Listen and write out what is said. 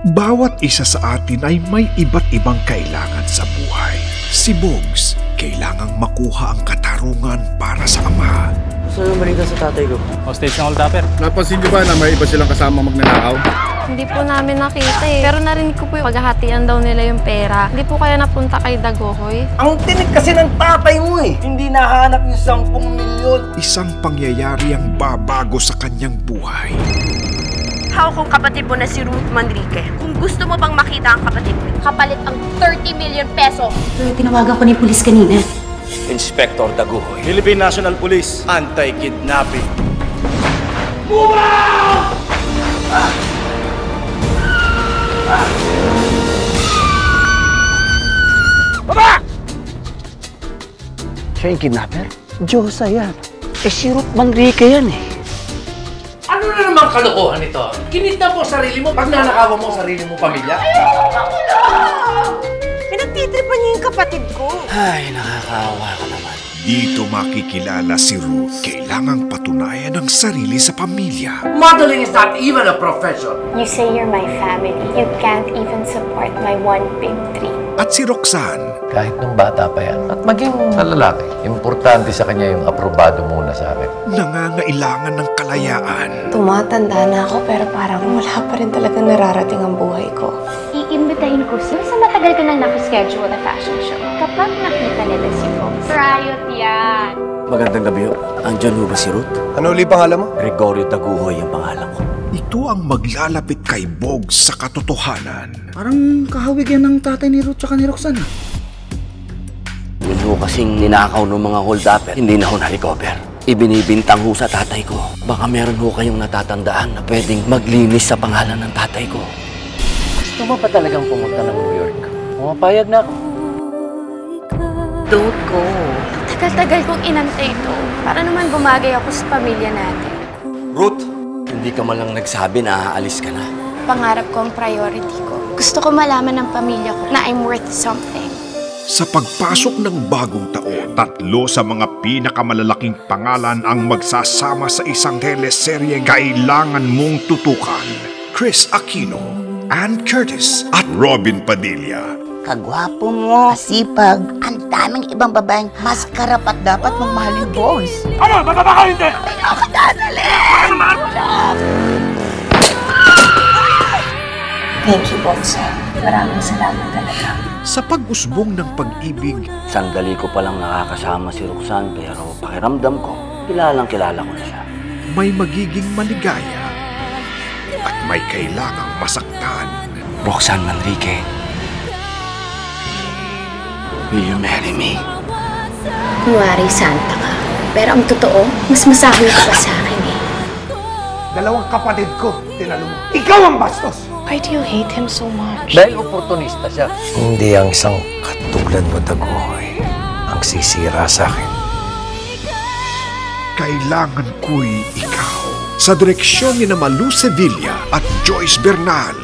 Bawat isa sa atin ay may iba't ibang kailangan sa buhay. Si Bogs, kailangang makuha ang katarungan para sa ama. Gusto nyo balita sa tatay ko? Hostage ng old dapper. Napansin niyo ba na may iba silang kasama magnanakaw? Hindi po namin nakita eh. Pero narinig ko po yung paghahatian daw nila yung pera. Hindi po kaya napunta kay Dagohoy. Ang tinig kasi ng tatay mo eh. Hindi nahanap yung 10 milyon. Isang pangyayari ang babago sa kanyang buhay. Hawak kong kapatid mo na si Ruth Manrique. Kung gusto mo pang makita ang kapatid mo, kapalit ang 30 million peso. Pero tinawagan ko ni pulis kanina. Inspector Daguhoy. Philippine National Police. Anti-kidnapping. Baba! Siya yung kidnapper? Diyosa yan. Si Ruth Manrique yan eh. Ano na naman kalokohan ito? Kinidnap mo sarili mo pag nanakawan mo sarili mo pamilya? Pinagtitripan niya yung kapatid ko. Ay, nakakaawa ka naman. Dito makikilala si Ruth. Kailangang patunayan ang sarili sa pamilya. Modeling is not even a profession. You say you're my family. You can't even support my one big dream. At si Roxanne. Kahit nung bata pa yan. At maging sa lalaki, importante sa kanya yung aprobado muna sa akin. Nangangailangan ng kalayaan. Tumatanda na ako pero parang wala pa rin talagang nararating ang buhay ko. Iimbitahin ko siya sa matagal ka nang nakaschedule na fashion show. Kapag nakita nila si Bogs, riot yan! Magandang gabi ho. Andyan ho ba si Ruth? Ano ulit pangalan mo? Gregorio Daguhoy ang pangalan ko. Ito ang maglalapit kay Bogs sa katotohanan. Parang kahawig yan ng tatay ni Ruth tsaka ni Roxanne. Yun ho kasing ninakaw ng mga hold-upper, hindi na ho na-recover. Ibinibintang ho sa tatay ko. Baka meron ho kayong natatandaan na pwedeng maglinis sa pangalan ng tatay ko. Gusto mo pa talagang pumunta ng New York? Pumapayag na ako. Don't go. Tagal-tagal kong inantay ito. Para naman bumagay ako sa pamilya natin. Ruth, hindi ka man lang nagsabi na aalis ka na. Pangarap ko ang priority ko. Gusto ko malaman ng pamilya ko na I'm worth something. Sa pagpasok ng bagong taon, 3 sa mga pinakamalalaking pangalan ang magsasama sa isang teleseryeng Kailangan Mong Tutukan. Kris Aquino, Annecurtis at Robin Padilla. Kagwapo mo, sipag, ang daming ibang babaeng mas karapat dapat mong mahalin, Bogs. Ano? Bababa ka hindi! Ayaw ka dadali! Thank you, Bogs. Maraming salamat talaga. Sa pag-usbong ng pag-ibig, Sandali ko palang nakakasama si Roxanne pero pakiramdam ko, kilala ko na siya. may magiging maligaya at may kailangang masaktan. Roxanne Manrique, will you marry me? Kunwari, santa ka. Pero ang totoo, mas masahol ka pa sa akin eh. 2 kapatid ko, tinalo mo. Ikaw ang bastos! Why do you hate him so much? Dahil oportunista siya. Hindi ang isang katulad mo, Daguhoy, ang sisira sa akin. Kailangan Ko'y Ikaw. Sa direksyon ni Malu, Sevilla at Joyce Bernal.